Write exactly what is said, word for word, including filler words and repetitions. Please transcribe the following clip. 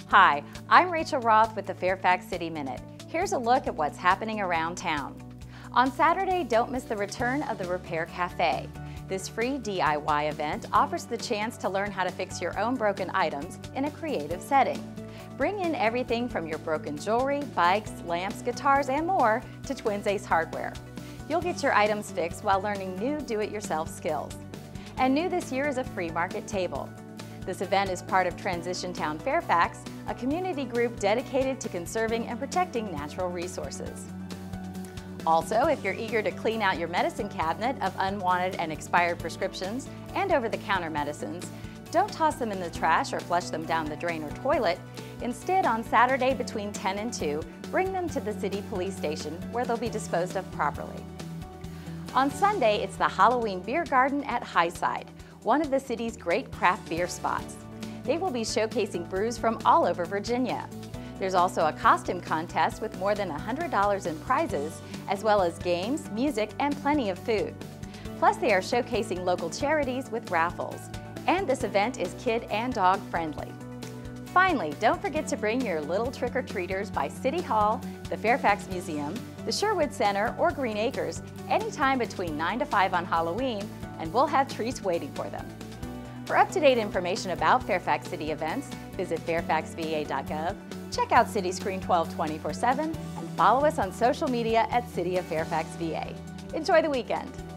Hi, I'm Rachel Roth with the Fairfax City Minute. Here's a look at what's happening around town. On Saturday, don't miss the return of the Repair Cafe. This free D I Y event offers the chance to learn how to fix your own broken items in a creative setting. Bring in everything from your broken jewelry, bikes, lamps, guitars, and more to Twins Ace Hardware. You'll get your items fixed while learning new do-it-yourself skills. And new this year is a free market table. This event is part of Transition Town Fairfax, a community group dedicated to conserving and protecting natural resources. Also, if you're eager to clean out your medicine cabinet of unwanted and expired prescriptions and over-the-counter medicines, don't toss them in the trash or flush them down the drain or toilet. Instead, on Saturday between ten and two, bring them to the city police station where they'll be disposed of properly. On Sunday, it's the Halloween Beer Garden at Highside, one of the city's great craft beer spots. They will be showcasing brews from all over Virginia. There's also a costume contest with more than one hundred dollars in prizes, as well as games, music, and plenty of food. Plus, they are showcasing local charities with raffles. And this event is kid and dog friendly. Finally, don't forget to bring your little trick-or-treaters by City Hall, the Fairfax Museum, the Sherwood Center, or Green Acres anytime between nine to five on Halloween, and we'll have treats waiting for them. For up-to-date information about Fairfax City events, visit fairfax v a dot gov, check out City Screen twelve twenty-four seven, and follow us on social media at City of Fairfax V A. Enjoy the weekend!